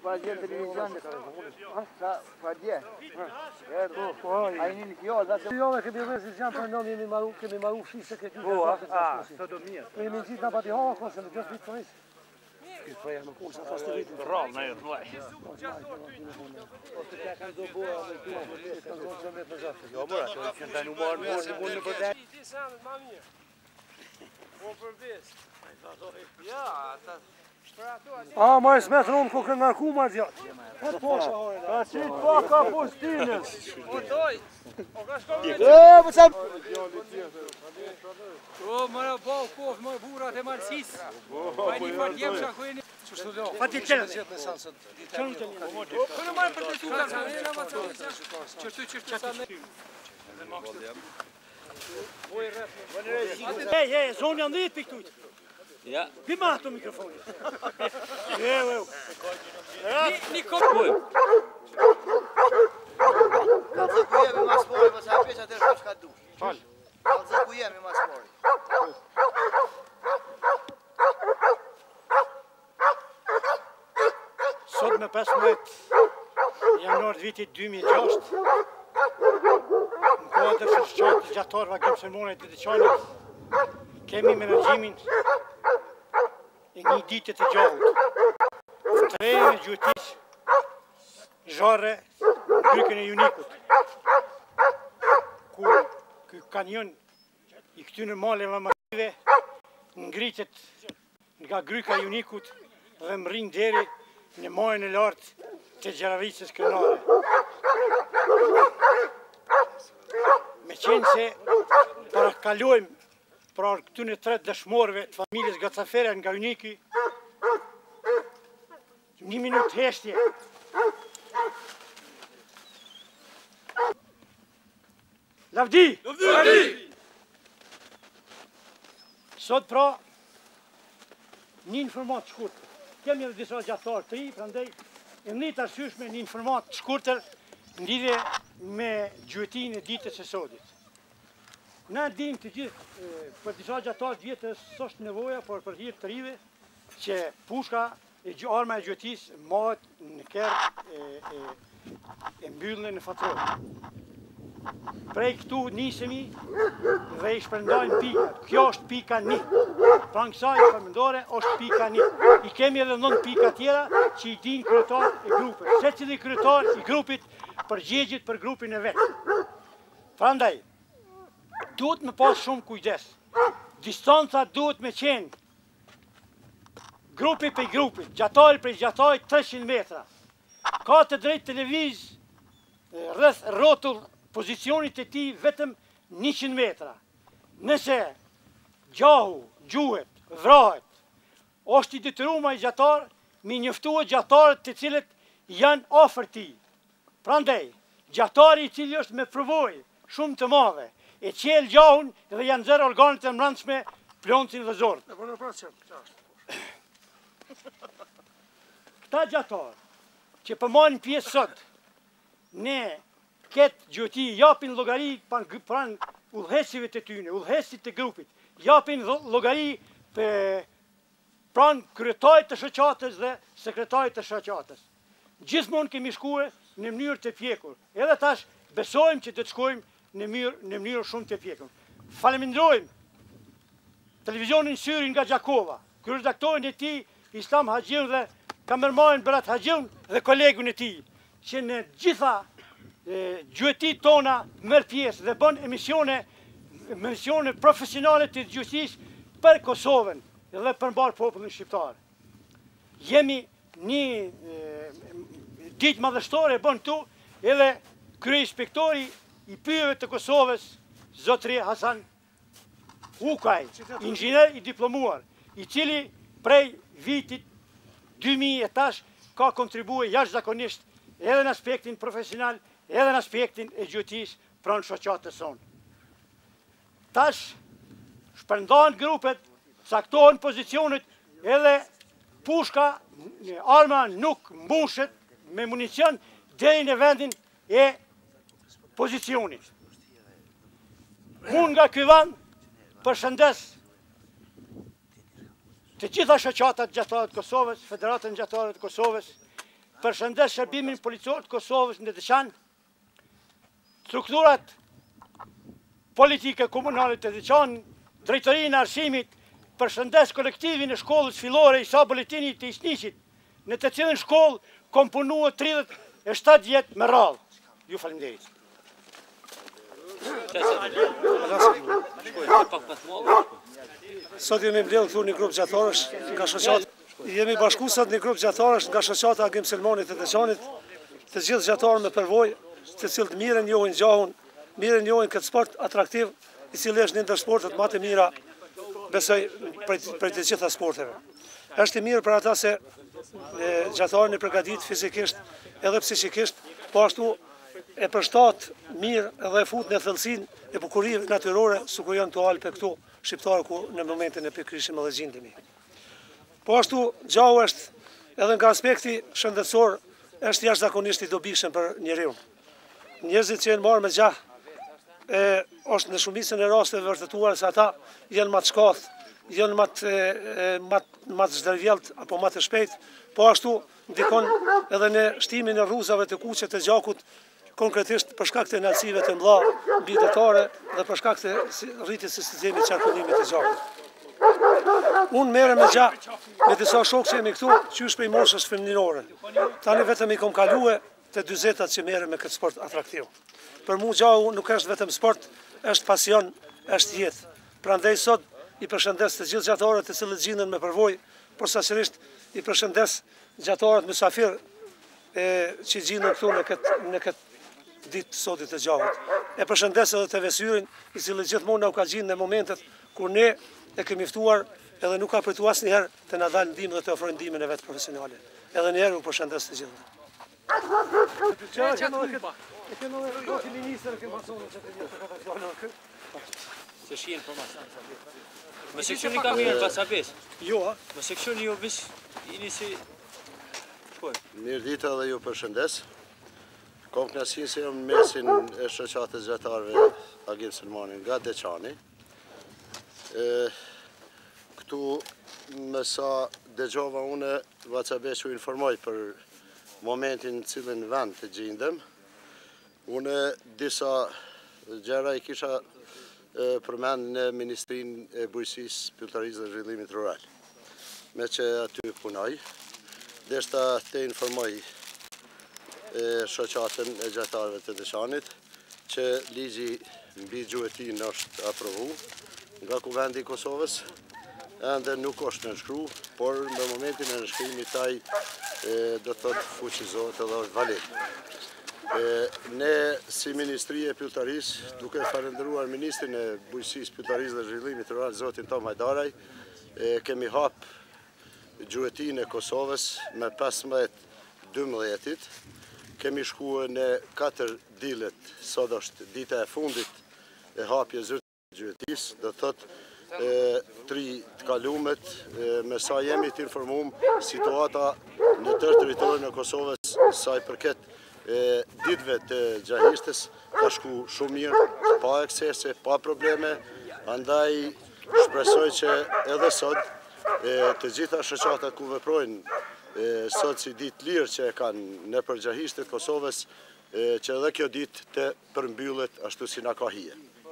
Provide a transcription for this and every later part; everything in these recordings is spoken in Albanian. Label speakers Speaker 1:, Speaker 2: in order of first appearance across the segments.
Speaker 1: dje televizion. Sa pa dje. Ai një kjo, dhe se...
Speaker 2: Jo, dhe kemi rrës që janë për ndonë kemi maru fshisë këtë
Speaker 3: Po, së do mirë.
Speaker 2: Kemi gjithë në pati hava, kose në gjithë vitë të rrisë.
Speaker 3: Rrallë në jetë, vaj. Jo, mërë, ato që në të një marë në përdej.
Speaker 2: A, ma e smetë rëmë ku kënë nërku ma gjatë. E posha hore.
Speaker 3: Ka qitë paka postinës.
Speaker 4: O, mërë bau kofë, mërë burat e marësis. Pa një fatë jemë shakojnë.
Speaker 2: Fati qëllë.
Speaker 4: Kërë marë për të tuka, që në ma të qërtu sa me.
Speaker 2: Hej, zonë janë dhitë piktujtë.
Speaker 3: Ja.
Speaker 2: Pima ato mikrofonit.
Speaker 4: Një kopë.
Speaker 1: Kalëzë ku jemi mas fori, përsa e pesha të rështu shka du.
Speaker 3: Falë.
Speaker 1: Kalëzë ku jemi mas fori.
Speaker 2: Sot me 15 januar të vitit 2006, në kodër shëshqatë gjatarë vagim sërmonit të deqanit, kemi menaxhimin e një ditë të gjallët. Trejnë e gjyëtis, zharre, grykën e Junikut, ku ky kanion i këtyre maleve masive ngritet nga gryka e Junikut dhe mrin deri në majën e lartë të Gjeravicës Krenare. Me qenë se parakalojmë pra këtyne 3 dëshmorëve të familjes Gacafere nga Uniki, një minutë heshtje. Lavdi!
Speaker 4: Lavdi!
Speaker 2: Sot pra, një informat shkurtër. Kemi edhe disa gjatarë të ri, prandaj e një të arsyeshme një informat shkurtër në lidhje me gjyëtinë e ditës së sodit. Na dim të gjithë, për disa gjatarë vjetës s'është nevoja, por për hir të rive, që pushka e arma e gjyëtisë mahet në kerë e mbyllën në fatror. Prej këtu nisemi dhe i shpërndajnë pikat. Kjo është pika 1. Pra në kësaj përmendore është pika 1. I kemi edhe 9 pika tjera që i din kryetar e grupit. Secili kryetar i grupit përgjegjit për grupin e vetë. Prandaj, duhet me pas shumë kujdes. Distanca duhet me qenë grupi për grupit, gjatari për gjatari 300 metra. Ka të drejt televiz rreth rrotull pozicionit e ti vetëm 100 metra. Nëse gjahu, gjuhet, vrahet, është i detyruar i gjatar me njoftua gjatarët të cilët janë afër tij. Prandaj, gjatari i cili është me përvojë shumë të madhe, e qel gjahun dhe janë nxjerr organet e mbrëmshme, ploncin dhe zorët. Këta gjatarë që përmarin pjesë sot, ne këtë gjyëti japin llogari pranë udhëhesive të tyne, udhëhesit të grupit, japin llogari pranë kryetarit të shoqatës dhe sekretarit të shoqatës. Gjithmonë kemi shkuar në mënyrë të pjekur. Edhe tash besojmë që do të shkojmë në mënyrë shumë të pjekur. Falenderojmë televizionin Syrin nga Gjakova, kryeredaktorin e tij Islam Haxhiun dhe kamermanin Berat Haxhiun dhe kolegun e tij, që në gjitha gjyëtit tona merr pjesë dhe bën emisione profesionale të gjyqësisë për Kosovën dhe për mbar popullin shqiptar. Jemi një ditë madhështore bën tu edhe kryeinspektori i pyjeve të Kosovës, zotri Hasan Ukaj, inxhinier i diplomuar, i cili prej vitit 2000 e tash ka kontribuar jashtëzakonisht edhe në aspektin profesional, edhe në aspektin e gjyëtisë pranë shoqatës sonë. Tash shpërndahen grupet, caktohen pozicionet, edhe pushka, arma nuk mbushet me municion deri në vendin e pozicionit. Unë nga ky vend përshëndes të gjitha shoqatat gjatare të Kosovës, Federatën Gjatare të Kosovës, përshëndes shërbimin policor të Kosovës në Deçan, strukturat politike komunale të Deçan, drejtorinë e arsimit, përshëndes kolektivin e shkollës fillore Isa Boletini të Isniqit, në të cilën shkollë kom punuar 37 vjet me radhë. Ju faleminderit.
Speaker 5: Sot jemi mbledhur këtu një grup gjatarësh nga shoqata. Jemi bashku sot një grup gjatarësh nga shoqata Agim Selmanit të Deçanit, të gjithë gjatarë me përvojë, të cilët mirë njohin gjahun, mirë njohin këtë sport atraktiv, i cili është një ndër sportet më të mira, besoj, për të gjitha sporteve. Është i mirë për ata se gjatarën e përgatit fizikisht edhe psikikisht, po ashtu e përshtat mirë edhe e fut në thellësinë e bukurive natyrore, su ku janë të alpe këtu shqiptarë ku në momentin e pikrishim edhe gjindemi. Po ashtu gjahu është edhe nga aspekti shëndetësor, është jashtëzakonisht i dobishëm për njeriu. Njerëzit që janë marrë me gjah, është në shumicën e rasteve vërtetuar se ata janë më të shkath, janë më të zhdërvjelt apo më të shpejt, po ashtu ndikon edhe në shtimin e rruzave të kuqe të gjakut, konkretisht për shkak të nalësive të mëdha mbi detare dhe për shkak të rritjes së sistemit qarkullimit të gjakut. Unë merrem me gjah me disa shokë që jemi këtu, qysh prej moshës fëmijënore. Tani vetëm i kom kalue të 40-at që merrem me këtë sport atraktiv. Për mua gjahu nuk është vetëm sport, është pasion, është jetë. Prandaj sot i përshëndes të gjithë gjatarët të cilët gjenden me përvojë, posaçërisht i përshëndes gjatarët mysafir që gjenden këtu në këtë ditë sotit të gjahut. E përshëndes edhe të vesyrin, i cili gjithmonë na u ka gjendë në momentet kur ne e kemi ftuar edhe nuk ka pritur asnjëherë të na dalë ndihmë dhe të ofrojë ndihmën e vet profesionale. Edhe një herë u përshëndes të gjithë.
Speaker 4: Se shien informacion. Më seksioni ka mirë pas abes.
Speaker 5: Jo, a?
Speaker 4: Më seksioni jo vish jeni si
Speaker 6: Mirë ditë dhe ju përshëndes. Kom kënaqësinë se jam në mesin e shoqatës gjatarëve Agim Selmani nga Deçani. Këtu me sa dëgjova une vacabesh u informoj për momentin në cilin vend të gjindem. Une disa gjëra i kisha përmend në Ministrinë e Bujqësisë, Pyllëtarisë dhe Zhvillimit Rural. Me që aty punoj, deshta të informoj shoqatën e gjatarëve të Deçanit që ligji mbi gjuetin është aprovu nga Kuvendi i Kosovës, ende nuk është nënshkru, por në momentin e nënshkrimit taj do të thotë fuqizohet edhe është valid. Ne si Ministri e Pyllëtarisë, duke falendëruar Ministrin e Bujqësisë, Pyllëtarisë dhe Zhvillimit Rural, zotin Tom Hajdaraj, kemi hap gjuetin e Kosovës me 15-12. Kemi shkuar në 4 dilet, sot është dita e fundit e hapje zyrtë gjuetis, do të thotë 3 të kalumet, me sa jemi të informum situata në tërë teritorin e Kosovës, sa i përket ditëve të gjahistës, ka shku shumë mirë, pa eksese, pa probleme, andaj shpresoj që edhe sot të gjitha shoqatat ku veprojnë sot si ditë lirë që e kanë në përgjahishtë të Kosovës, që edhe kjo ditë të përmbyllet ashtu si na ka hije.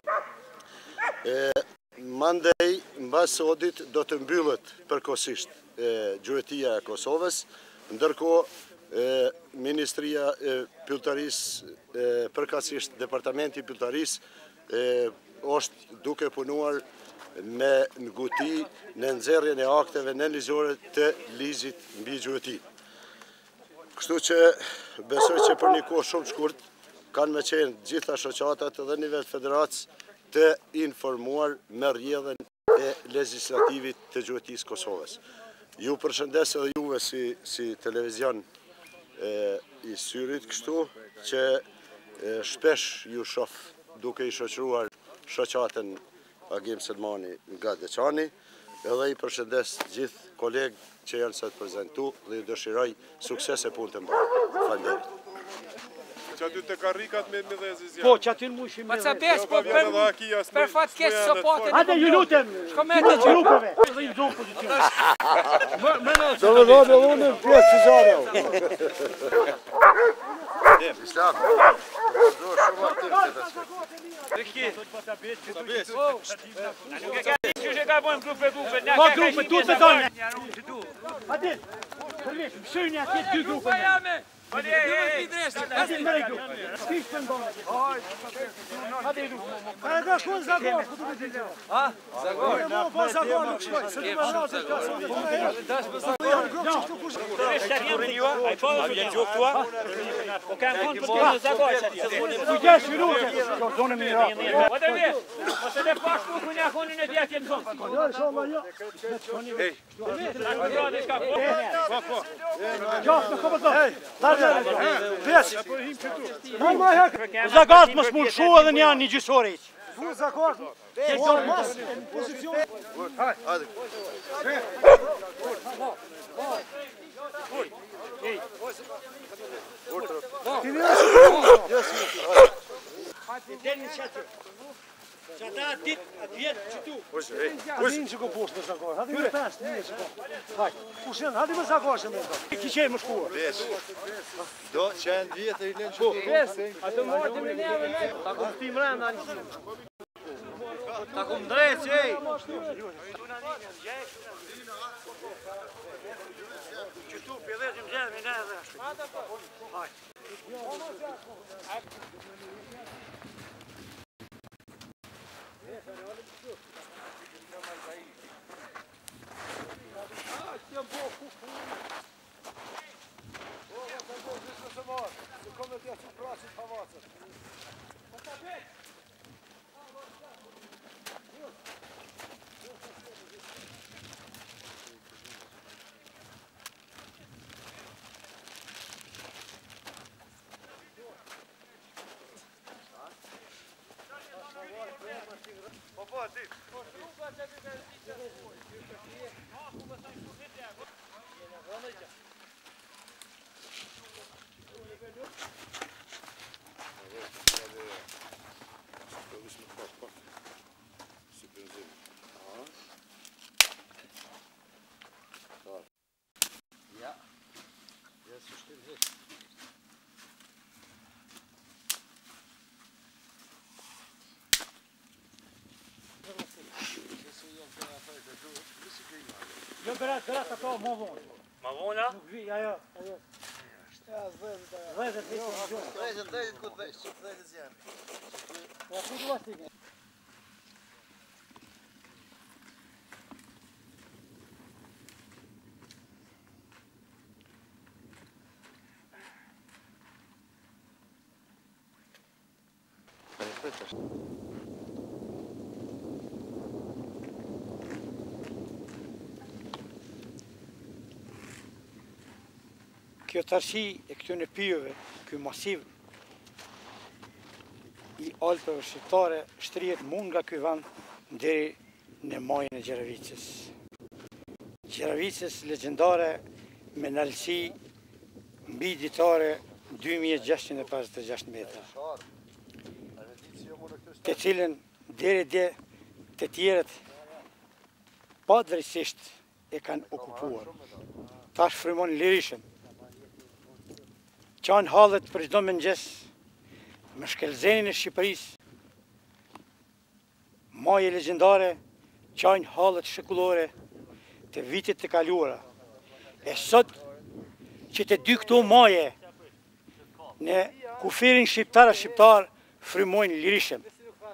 Speaker 6: Mandej, mbas sotit, do të mbyllet përkohësisht gjuetia e Kosovës, ndërkohë Ministria e Pyllëtarisë, përkatësisht Departamenti i Pyllëtarisë, është duke punuar me nguti në nxjerrjen e akteve nënligjore të ligjit mbi gjueti. Kështu që besoj që për një kohë shumë shkurt kanë me qenë gjitha shoqatat edhe nivel federatës të informuar me rrjedhën e legislativit të gjuetisë Kosovës. Ju përshëndes edhe juve si televizion i syrit kështu që shpesh ju shoh duke i shoqëruar shoqatën Agim Selmani nga Deçani, edhe i përshëndes gjithë kolegë që janë sot prezentu dhe i dëshiroj sukses e punë të mbarë. Faleminderit.
Speaker 7: Që aty të karikat me dhezi zjarë.
Speaker 2: Po, që aty në mushim
Speaker 4: Ma
Speaker 2: me
Speaker 4: ca
Speaker 2: dhe.
Speaker 4: besh, po për fat kesh sopote.
Speaker 2: Hajde, ju lutem.
Speaker 4: Shko me të që.
Speaker 2: Grupeve. Dhe i zonë pozicion.
Speaker 5: Do me dhone unë në pjesë që zare.
Speaker 6: Islam, do shumë aktiv të të
Speaker 2: Po grupe, tu të donë. Hajde, përveç, mëshërni atje dy grupe. Hajde, mëre grupe. Kishtë të ndonë. Hajde, grupe.
Speaker 5: Ka ka shkon Zagor, ku të me të gjë? Ha? Zagor? Po Zagor nuk shkoj, se të më rrasë të kasë.
Speaker 2: Kujdes, ju lutem. Zonë më ra. Zagat më smur shu edhe një janë një gjysore iq.
Speaker 5: Fu Zagor, mos në pozicion.
Speaker 6: Hajde.
Speaker 2: Delni që aty. Që ata dit, atë vjetë që tu.
Speaker 5: Adin që ku poshtë në Zagor, hadi me peshtë, një që ku. Kushen, hadi me Zagor që me zdo.
Speaker 2: Kishe më shkuar.
Speaker 6: Do që e në vjetë i lenë që
Speaker 4: Ato morti me njeve ne.
Speaker 3: Ta kum ti mrenda një. Ta kum drejt që ej.
Speaker 2: Që tu, pjedhezim zemi ne edhe ashtu. Jo, berat ato më vonë.
Speaker 3: Ma vona?
Speaker 2: Nuk vi, ajo. Dhezet,
Speaker 6: ku të dhejtë zjarë.
Speaker 2: Po, ku duha stikë? Kjo tërshi e këtyne pyjeve, kjo masiv i Alpeve shqiptare shtrihet mund nga ky vend deri në majën e Gjeravicës. Gjeravicës legjendare me nalësi mbi ditare 2656 metra, të cilën deri dje të tjerët pa drejtësisht e kanë okupuar. Tash frymon lirishëm. Qanë halët për çdo mëngjes me shkelzenin e Shqipërisë, maje legjendare, qanë halët shekullore të vitit të kaluara. E sot që të dy këto maje në kufirin shqiptar frymojnë lirishëm.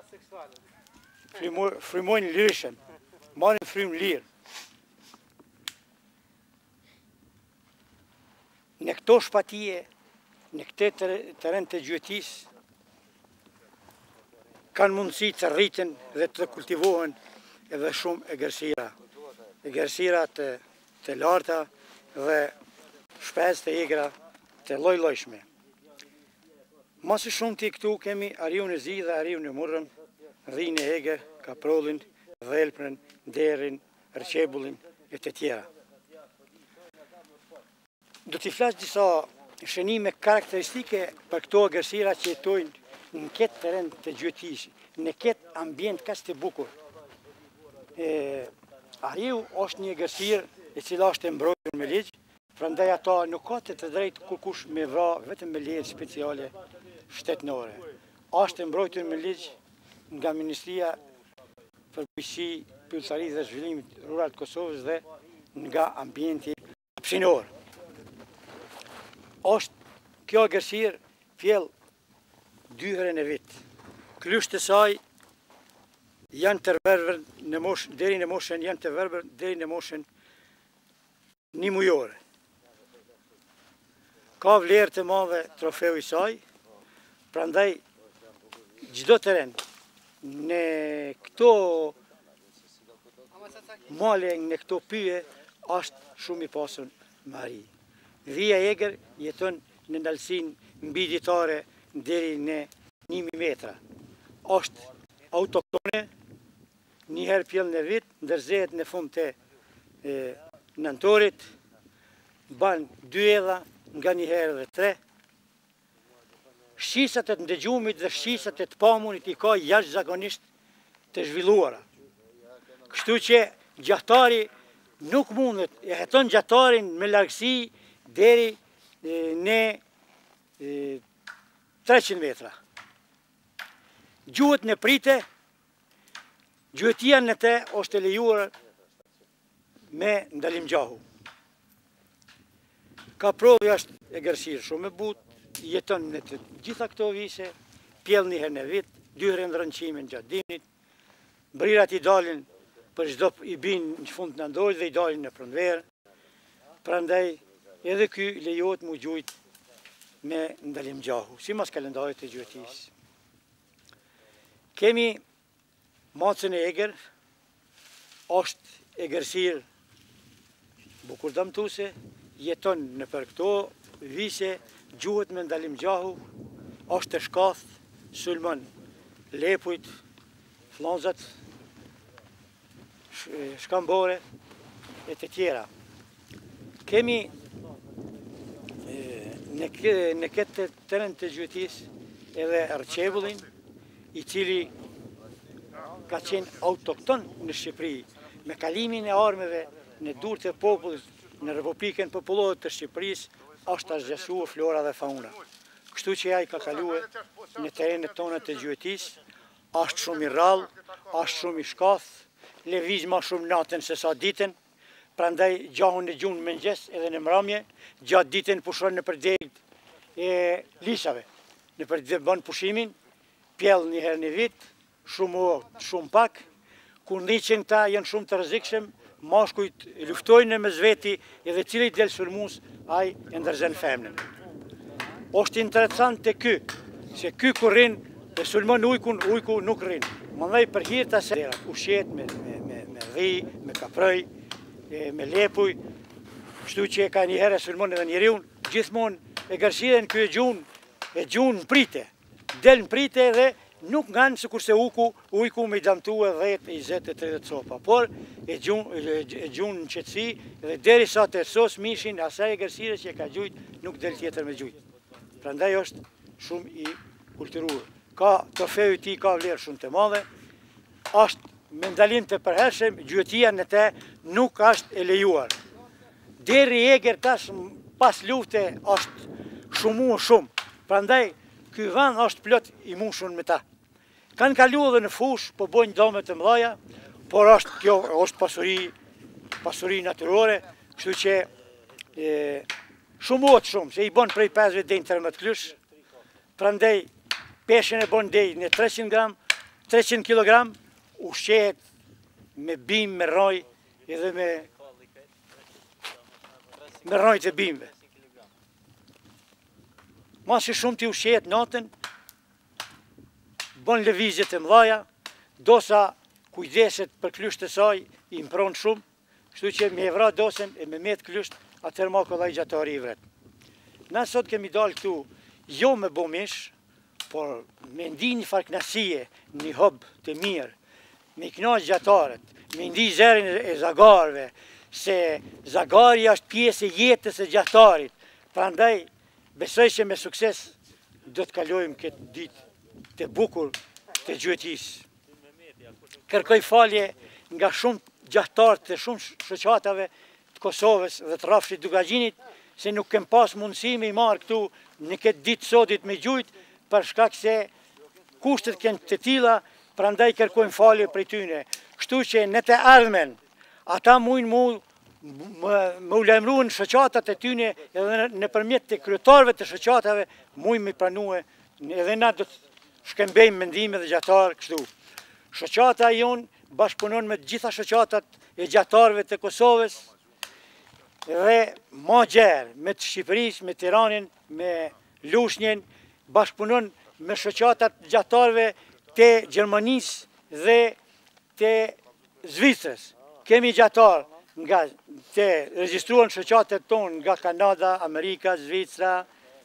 Speaker 2: Frymojnë lirishëm. Marrin frym lirë. Në këto shpatije, në këte teren të gjyëtisë, kanë mundësi të rriten dhe të kultivohen edhe shumë egërsira. Egërsira të larta dhe shpes të egra të lojshme. Masë shumë të këtu kemi ariu në zi dhe ariu në murën, dhinë e eger, kaprollin, dhelprën, derin, rëqebullin e të tjera. Do t'i flasë disa shënime karakteristike për këto egërsira që jetojnë në këtë teren të Gjëtisë, në këtë ambient kaq të bukur. Ariu është një egërsirë e cila është e mbrojtur me ligj, prandaj ata nuk ka të drejtë kurkush me vra vetëm me ligj speciale shtetënore. Është e mbrojtur me ligj nga Ministria për Bujqësi, Pyllëtari dhe Zhvillimit Rural të Kosovës dhe nga ambienti hapësinor. Kjo egërsirë fjell 2 herë në vit. Klysht e saj janë të verbër në moshën, deri në moshën janë të verbër deri në moshën 1 mujore. Ka vlerë të madhe trofeu i saj, prandaj çdo teren në këto male, në këto pyje, është shumë i pasur mari. Vija Egër jeton në ndalsinë mbi ditare deri në 1000 metra. Është autoktone, një herë pjell në vit, ndërzehet në fund të nëntorit, ban 2 edha, nga një herë dhe 3. Shqisat e të ndëgjumit dhe shqisat e të pamunit i ka jashtëzakonisht të zhvilluara. Kështu që gjatari nuk mundet, e heton gjatarin me largësi deri në 300 metra. Gjuhët në prite, gjuhëtia në te është e lejuar me ndalim gjahu. Ka provë është egërsirë shumë e butë, jeton në të gjitha këto vise, pjell një herë në vit, 2 herë në rënqimin gjatë dimnit, brirat i dalin për çdo i bin në fund në ndojë dhe i dalin në pronverë, prandaj edhe ky lejohet mu gjujt me ndalim gjahu, si mas kalendarit të Gjëtisë. Kemi macën e Egër, është egërsirë bukur damtuse, jeton në për këto vise, gjuhet me ndalim gjahu, është të shkath, sulmon lepujt, flonzat, shkambore e të tjera. Kemi në këtë teren të Gjëtisë edhe Rçebullin, i cili ka qenë autokton në Shqipëri, me kalimin e armëve në durët e popullit në Republikën Popullore të Shqipërisë, është asgjësuar flora dhe fauna. Kështu që ai ka kaluar në terenet tona të Gjëtisë, është shumë i rrallë, është shumë i shkath, lëviz më shumë natën se sa ditën, prandaj gjahun e gjunë mëngjes edhe në mramje, gjatë ditën pushon në përdegët e lisave. Në përdegët bën pushimin, pjell një herë në vit, shumë pak, kur ndiqen ta janë shumë të rrezikshëm, mashkujt luftojnë me zveti edhe cili del sulmus, ai e ndërzen femnën. Është interesant të ky, se ky kur rrin e sulmon ujku nuk rrin. Mandaj për hir të asaj ushqet me dhi, me kaproj, me lepuj, kështu që ka një herë sulmon edhe njeriun, gjithmonë egërsirën ky e gjun në prite, del në prite edhe nuk nganë se kurse ujku me i damtue 10, 20, 30 copa, por e gjun në qetësi dhe deri sa të sos mishin asaj egërsire që e ka gjujt nuk del tjetër me gjujt. Prandaj është shumë i kulturuar. Ka trofeu i tij ka vlerë shumë të madhe, është me ndalim të përhershëm, Gjëtia në te nuk është e lejuar. Deri Egër tash pas lufte është shumë, prandaj ky vend është plot i mushur me ta. Kanë kalu edhe në fush, po bojnë dome të mëdha, por kjo është pasuri natyrore, kështu që shumë, se i bën prej 50 deri në 13 klysh, prandaj peshën e bën deri në 300 kg, ushqehet me bim, me rroj, edhe me rroj të bimve. Masi shumë t'i ushqehet natën, bën lëvizje të mëdha, dosa kujdeset për klysht të saj, i mpron shumë, kështu që me vra dosen e me met klysht, atëherë ma kollaj gjatari i vret. Na sot kemi dalë këtu, jo me bo mish, por me ndi një farknasie, një hob të mirë, me knaq gjataret, me ndi zerin e zagarve, se zagari është pjesë e jetës e gjatarit, prandaj besoj që me sukses do të kalojmë këtë ditë të bukur të gjyqëtisë. Kërkoj falje nga shumë gjahtarë të shumë shoqatave të Kosovës dhe të rrafshit Dugagjinit, se nuk kem pas mundësi me i marë këtu në këtë ditë sotit me gjujt, për shkak se kushtet kënë të tilla, prandaj kërkojmë falje prej tyne. Kështu që në të ardhmen, ata mujnë më u lajmëruan shoqatat e tyne edhe nëpërmjet të kryetarëve të shoqatave mujnë me pranue, edhe na do të shkëmbejmë mendime dhe gjahtarë kështu. Shoqata jonë bashkëpunon me të gjitha shoqatat e gjahtarëve të Kosovës dhe ma gjerë me të Shqipërisë, me Tiranin, me Lushnjën, bashkëpunon me shoqatat gjahtarëve të Gjermanisë dhe të Zvicrës. Kemi gjahtarë nga të regjistruan shoqatet tonë nga Kanada, Amerika, Zvicra,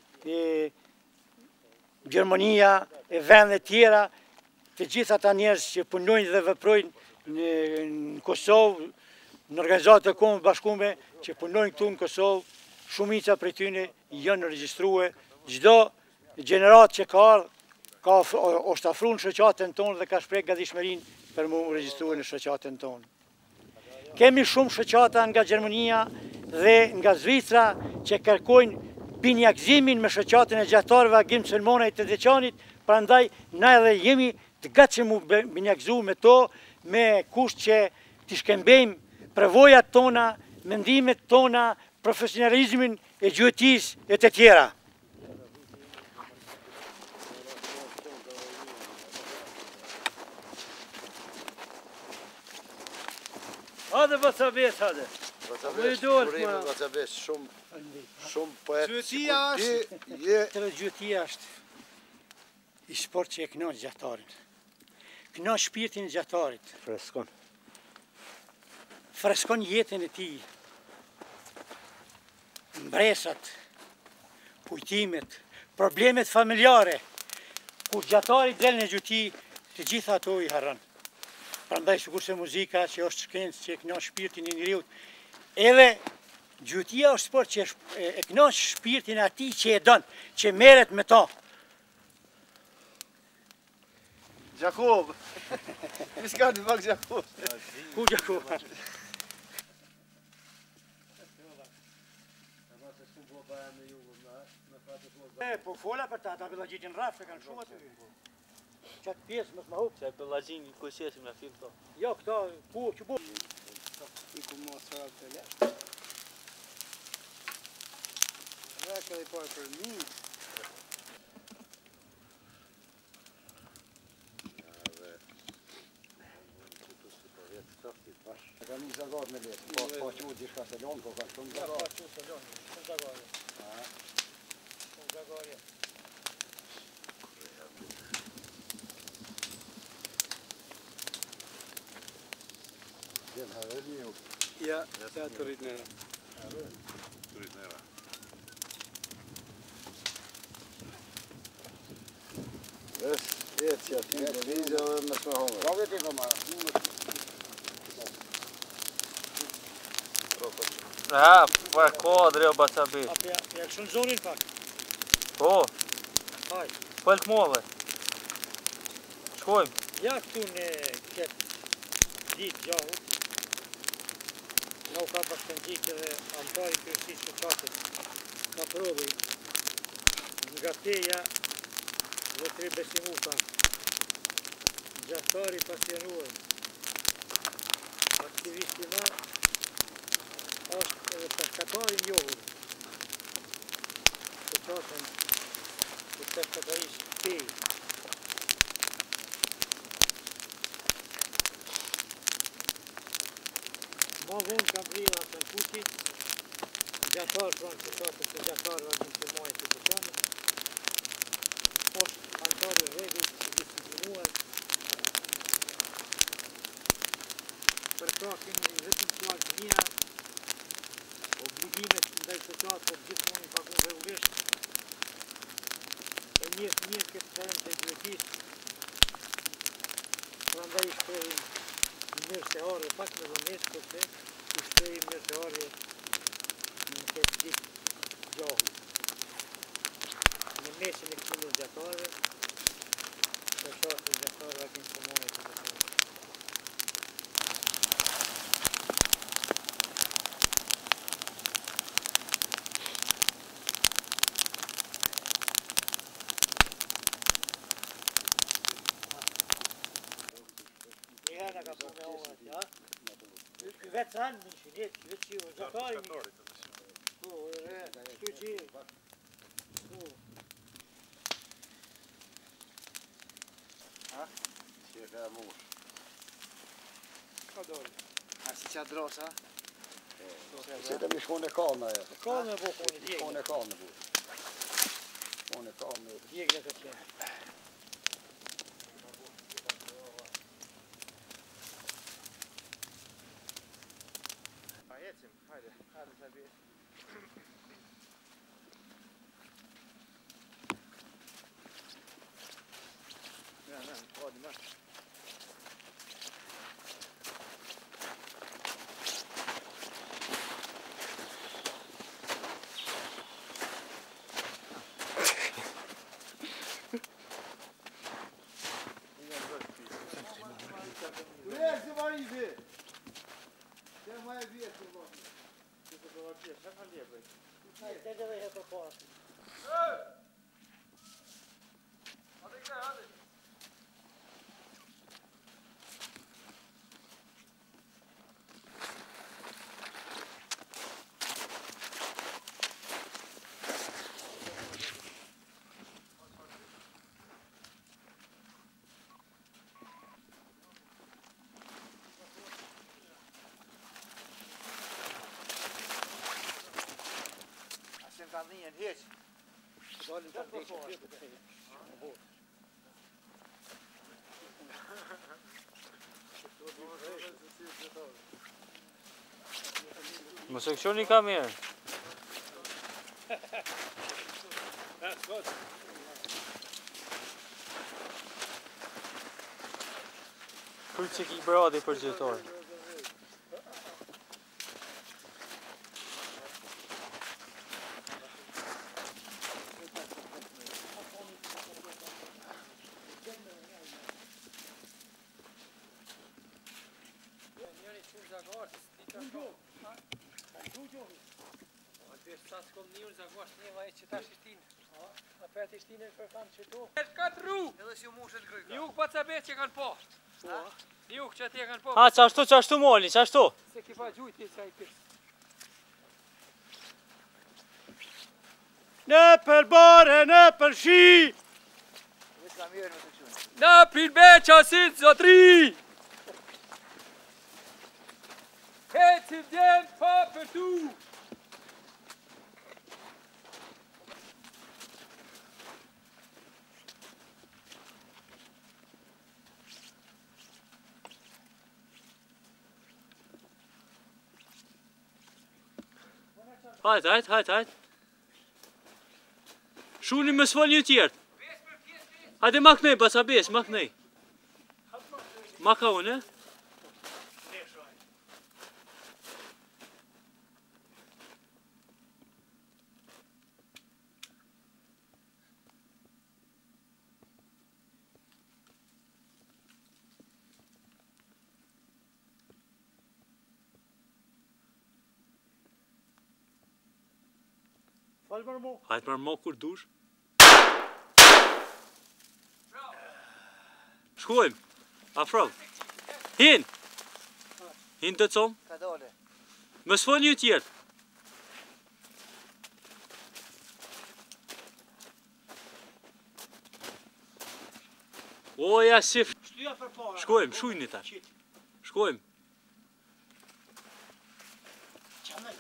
Speaker 2: Gjermania e vende tjera, të gjitha ata njerëz që punojnë dhe veprojnë në Kosovë, në organizatë të kombëve bashkuara që punojnë këtu në Kosovë, shumica prej tyre janë regjistruar. Çdo gjenerat që ka ardhur ka është afruar në shoqatën tonë dhe ka shpreh gatishmërinë për mu regjistruar në shoqatën tonë. Kemi shumë shoqata nga Gjermania dhe nga Zvicra që kërkojnë binjakzimin me shoqatën e gjahtarëve Agim Selmonaj të Deçanit, prandaj na edhe jemi të gatshëm u binjakzu me to, me kusht që t'i shkëmbejmë përvojat tona, mendimet tona, profesionalizmin e gjyqëtisë e të tjera.
Speaker 3: Hajde Vacabes, hajde.
Speaker 6: Vacabes, shumë poet.
Speaker 2: Gjyqëtia është i sport që e kënaq gjahtarin. Kënaq shpirtin e gjahtarit. Freskon jetën e tij. Mbresat, kujtimet, problemet familjare. Kur gjahtari del në gjyqi, të gjitha ato i harron. Prandaj sigurisht muzika që është shkencë që e kënaq shpirtin e njeriut. Edhe gjyqia është sport që e kënaq shpirtin e atij që e don, që merret me to.
Speaker 1: Gjakov. Miska të vak Gjakov.
Speaker 2: Ku Gjakov? Po fola për ta, ata bëllagjitin rafë kanë shumë aty. Qatë pjesë mësë ma hupë.
Speaker 3: Qaj bëllagjin i kujqesim nga film to.
Speaker 2: Jo, këta, që bu.
Speaker 1: I ku mos rrë të le. Dhe ka i parë për mi. Ka një zagat me letë, pa që u dishka se lonë, po ka shumë zagat.
Speaker 2: Pa që se lonë, shumë zagarje. Shumë zagarje.
Speaker 5: Ja, ja të rritë nëra.
Speaker 6: Jetë që aty në televizio dhe me shme hongër.
Speaker 1: Ka veti ka marë.
Speaker 3: Ha, për kodri o Vacabes.
Speaker 2: A për shumë zonin pak.
Speaker 3: Po,
Speaker 2: Haj.
Speaker 3: pëllë move. Shkojmë.
Speaker 2: Ja këtu në këtë ditë gjahu. Në u ka bashkëndjik edhe antari kërësisë shoqatit. Ka prodhi nga teja dhe tre besimuka. Gjahtari pasionuar. Aktivisti ma është edhe peshkatari njohur. Shoqatën të peshkatarisë tej. Ma vonë kam vrira të në fuqi, gjatarë pranë shoqatës të gjatarëve Agim Selmonaj të Deçanit. Është antarë rregullt, i disiplinuar. Për ta kemi vetëm fjalë të mira, obligimet ndaj shoqatës gjithmonë i paguajnë rregullisht. E mirë këtë term të gjyqëtisë. Prandaj shprehim mirëseardhje pak me vonesë, kurse i shprehim mirëseardhje në këtë ditë gjahu. heqin e këtu gjatarëve, shoqatën gjatarëve akin komunit të gjatarëve. Njëherë ka po me onët, ja? Ky vetë sanë në shinet, ky vetë që gjatari një. Po, shtu që
Speaker 6: Si e ka mush.
Speaker 1: Ka doli. A si qa drosa?
Speaker 6: Si të mi shkon e kalna e.
Speaker 2: Kalme po kone, djegle.
Speaker 6: Shkon e kalna bu. Shkon e kalna.
Speaker 2: Djegle të qenë.
Speaker 1: Pa ecim, hajde sa bje. Hadi bak. Buraya var izi. Sen maya bir yetin bak. Çünkü bu var diye sen hadi yapayım.
Speaker 2: Hajde, te dhe e për para.
Speaker 1: Hadi gel hadi. Sen kan linjen hiç.
Speaker 2: Dalin të ndeshë të të
Speaker 3: Mos e këshoni kamerë. Kur që ki bradi për gjithorë.
Speaker 4: Sa s'kom njërë zagosh njëva e që ta shishtinë. A për të shtinë e për fanë që to. E shkatë ru!
Speaker 1: Edhe si u mushën gryka.
Speaker 4: Juk pa të sabet që kanë po. Juk që ti e kanë po.
Speaker 3: Ha, qashtu moli, qashtu.
Speaker 4: Se ki pa gjujti që a i pës.
Speaker 2: Në për bare, në për shi!
Speaker 1: Vës ka mirë në të qënë.
Speaker 4: Na prilbe qasit zotri! Heci vjen pa për tu!
Speaker 3: Hajt. Shuni më s'fol një tjertë. Hajde ma kënej, basa bes, ma kënej. Ma ka unë, e?
Speaker 2: Falë mërë mo.
Speaker 3: Hajt mërë mo kur dush. Shkojmë, afro. Hin të comë.
Speaker 1: Ka dole.
Speaker 3: Më s'fol një tjertë. Oja si
Speaker 2: Shtuja për para.
Speaker 3: Shkojmë, shujni tash. Shkojmë.
Speaker 2: Qanej.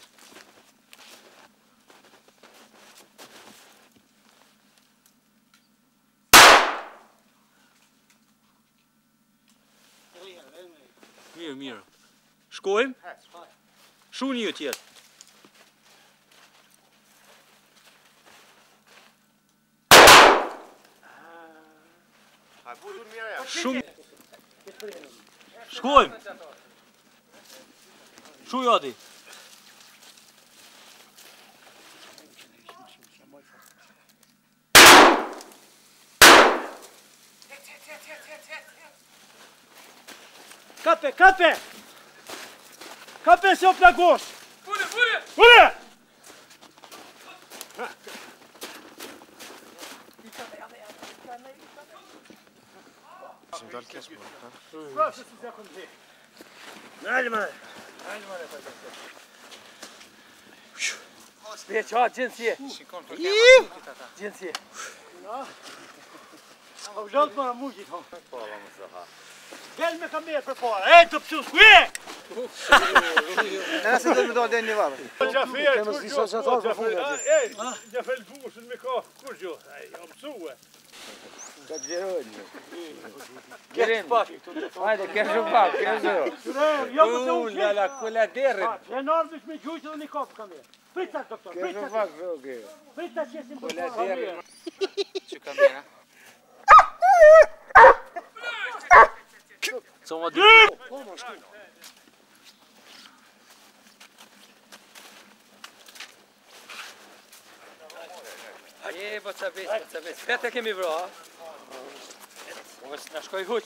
Speaker 3: Mirë. Shkojmë. Shuni një tjertë. Shumë. Shkojmë. Shu jati.
Speaker 2: Kappe, kappe! Kappe se upp gås! Fulle!
Speaker 4: Specie, agenție. Agenție.
Speaker 2: Au jalt mă mugi. Gel me kamer për para. Ej, të psu skuje!
Speaker 1: Nëse do të do deni vallë.
Speaker 5: Kemi si societar për fundit.
Speaker 2: Ej, ja fel bushën me ka. Kur gjo? Ej, jam psue.
Speaker 1: Ka të vjerojnë.
Speaker 4: Kerim. Hajde, kesh u pak, kesh u.
Speaker 2: Jo më të unë.
Speaker 4: La kula derën.
Speaker 2: E nardhësh me gjujtë dhe një kapë kamer. Prita, doktor,
Speaker 4: Kesh u
Speaker 2: prita.
Speaker 4: pak, roge.
Speaker 2: Prita qesim për
Speaker 4: Kula
Speaker 2: para.
Speaker 4: derën. Që kamera?
Speaker 3: Co ma dy?
Speaker 4: Je, po ca bes, po ca bes. Pete kemi vro, ha? Mos na shkoj huq.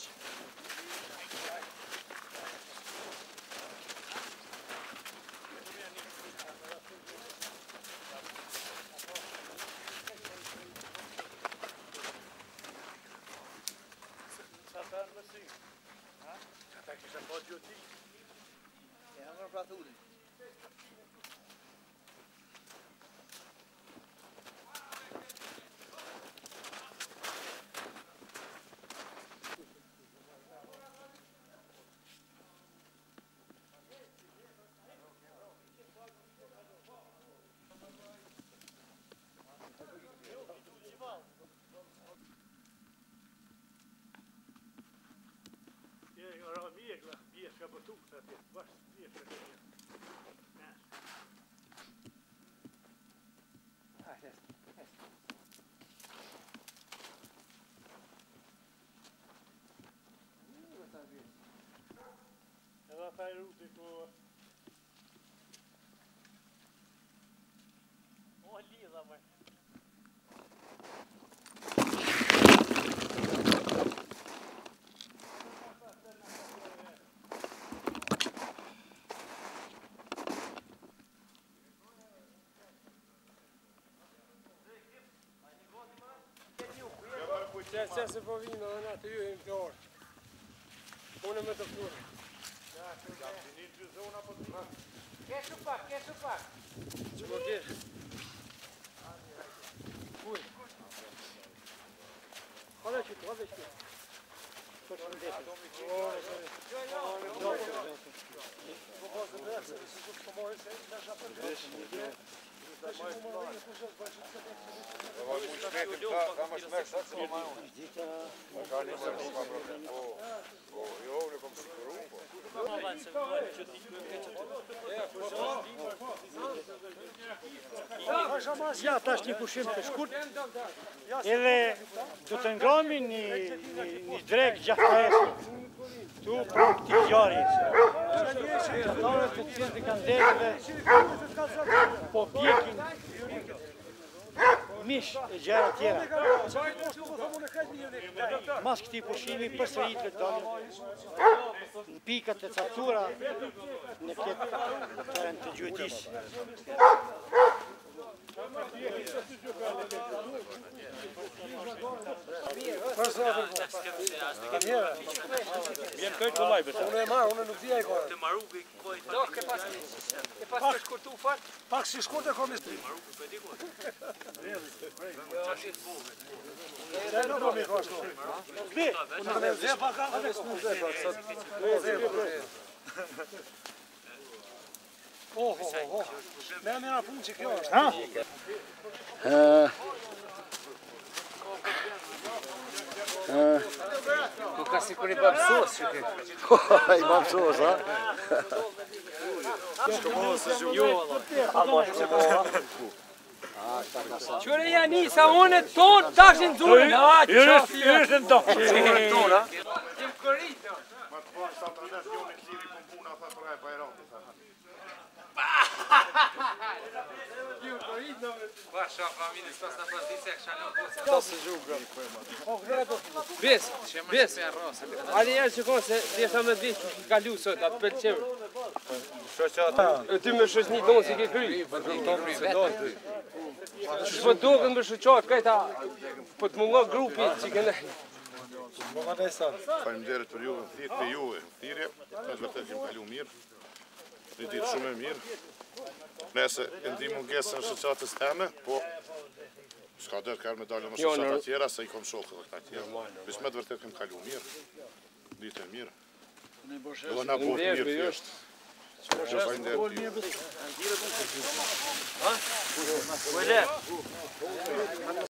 Speaker 5: Se po vinë dhe na të ju e më klarë. Unë me të flurë.
Speaker 4: Kesh u pak, kesh u pak.
Speaker 5: Që më tjerë? Uj.
Speaker 2: Hale qëtë, hale qëtë. Ja, tash një pushim të shkurt, edhe do të ngrami një drek gjatë tu për këti gjari. Gjatare të cilë të kanë dekëve, po pjekin mish e gjera tjera. Mas këti pushimi për sërit të dalë në pikat e caktura në këtë terren të gjuetisë.
Speaker 3: Vjen këtu lajbet.
Speaker 5: Unë e marë, unë nuk dhja i kore.
Speaker 3: Të maru ke
Speaker 4: Do, ke pas të shkurtu fat.
Speaker 5: Pak si shkurt e komis. Se nuk komi kashtu. Unë me dhe paka, dhe s'mu dhe kashtu. Me mira punë që kjo është.
Speaker 4: Po ka sikur i babsos që ke.
Speaker 6: I babsos, ha?
Speaker 4: Qëre janë nisa unë tonë tashin zurin. Ha, qafi.
Speaker 3: Yrës në tonë.
Speaker 4: Tim kërit. Vaša familja, sto sta pastisek shalom. To se žuga. Bes, Ali janë që konë se thjeshta me dhishtë ki kalu sot, atë pëlqem. Ty me shoqni tonë si ke kry. Shpo doken me shoqat, kajta, po të mungon grupi që kene.
Speaker 7: Faleminderit për juve, thirrje për juve, thirrje, është vërtet që më kalu mirë. Një ditë shumë e mirë. Nëse e ndi mungesën në shoqatës teme, po s'ka dërë kërë me dalë më shoqata tjera, se i kom shokë dhe këta tjera. Bismet vërtet kem kalu mirë, ditë e mirë. Edhe na bot mirë thjesht. Faleminderit.